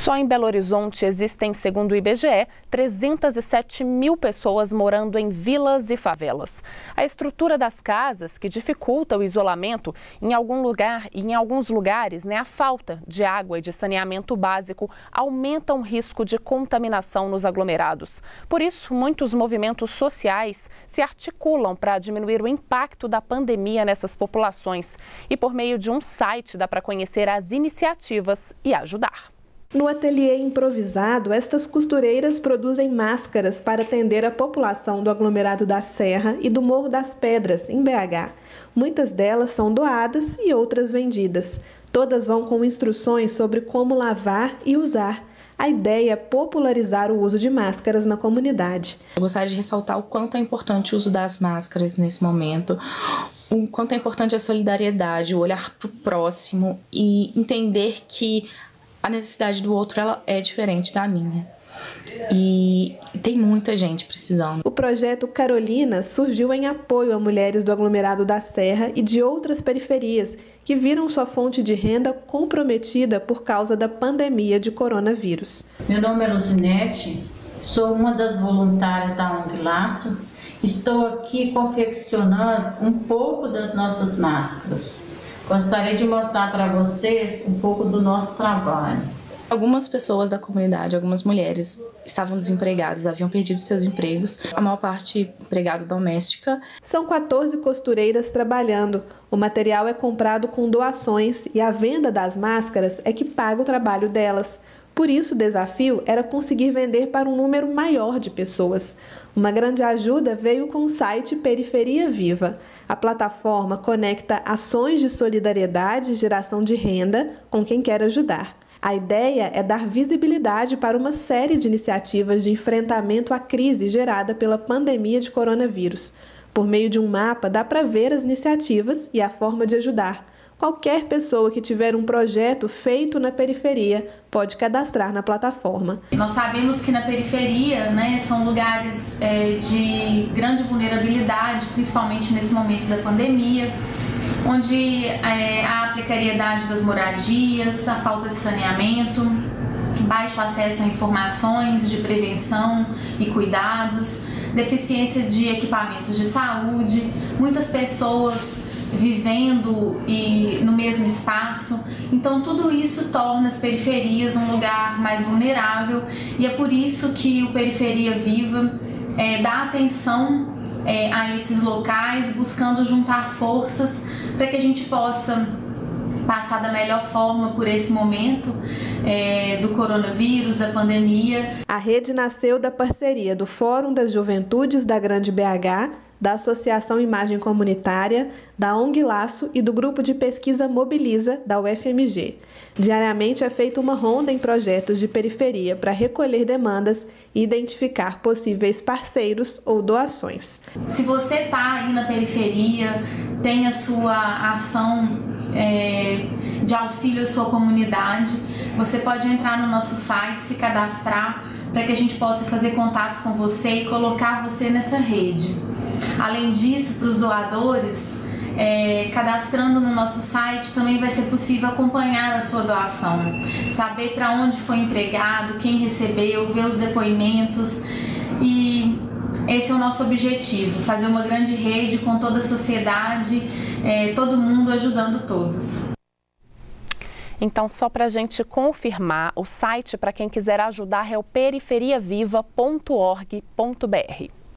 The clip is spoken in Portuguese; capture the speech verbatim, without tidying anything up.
Só em Belo Horizonte existem, segundo o I B G E, trezentas e sete mil pessoas morando em vilas e favelas. A estrutura das casas, que dificulta o isolamento, em algum lugar, em alguns lugares, né, a falta de água e de saneamento básico aumenta o risco de contaminação nos aglomerados. Por isso, muitos movimentos sociais se articulam para diminuir o impacto da pandemia nessas populações. E por meio de um site dá para conhecer as iniciativas e ajudar. No ateliê improvisado, estas costureiras produzem máscaras para atender a população do aglomerado da Serra e do Morro das Pedras, em B H. Muitas delas são doadas e outras vendidas. Todas vão com instruções sobre como lavar e usar. A ideia é popularizar o uso de máscaras na comunidade. Eu gostaria de ressaltar o quanto é importante o uso das máscaras nesse momento, o quanto é importante a solidariedade, o olhar para o próximo e entender que a necessidade do outro ela é diferente da minha. E tem muita gente precisando. O projeto Carolina surgiu em apoio a mulheres do aglomerado da Serra e de outras periferias que viram sua fonte de renda comprometida por causa da pandemia de coronavírus. Meu nome é Lucinete, sou uma das voluntárias da O N G Laço. Estou aqui confeccionando um pouco das nossas máscaras. Gostaria de mostrar para vocês um pouco do nosso trabalho. Algumas pessoas da comunidade, algumas mulheres, estavam desempregadas, haviam perdido seus empregos, a maior parte empregada doméstica. São quatorze costureiras trabalhando. O material é comprado com doações e a venda das máscaras é que paga o trabalho delas. Por isso, o desafio era conseguir vender para um número maior de pessoas. Uma grande ajuda veio com o site Periferia Viva. A plataforma conecta ações de solidariedade e geração de renda com quem quer ajudar. A ideia é dar visibilidade para uma série de iniciativas de enfrentamento à crise gerada pela pandemia de coronavírus. Por meio de um mapa, dá para ver as iniciativas e a forma de ajudar. Qualquer pessoa que tiver um projeto feito na periferia pode cadastrar na plataforma. Nós sabemos que na periferia, né, são lugares é, de grande vulnerabilidade, principalmente nesse momento da pandemia, onde é, há a precariedade das moradias, a falta de saneamento, baixo acesso a informações de prevenção e cuidados, deficiência de equipamentos de saúde, muitas pessoas vivendo e no mesmo espaço. Então tudo isso torna as periferias um lugar mais vulnerável e é por isso que o Periferia Viva é, dá atenção é, a esses locais, buscando juntar forças para que a gente possa passar da melhor forma por esse momento é, do coronavírus, da pandemia. A rede nasceu da parceria do Fórum das Juventudes da Grande B H, da Associação Imagem Comunitária, da O N G Laço e do Grupo de Pesquisa Mobiliza, da U F M G. Diariamente é feita uma ronda em projetos de periferia para recolher demandas e identificar possíveis parceiros ou doações. Se você está aí na periferia, tem a sua ação é, de auxílio à sua comunidade, você pode entrar no nosso site, se cadastrar, para que a gente possa fazer contato com você e colocar você nessa rede. Além disso, para os doadores, é, cadastrando no nosso site, também vai ser possível acompanhar a sua doação, saber para onde foi empregado, quem recebeu, ver os depoimentos. E esse é o nosso objetivo, fazer uma grande rede com toda a sociedade, é, todo mundo ajudando todos. Então, só para a gente confirmar, o site para quem quiser ajudar é o periferiaviva ponto org ponto br.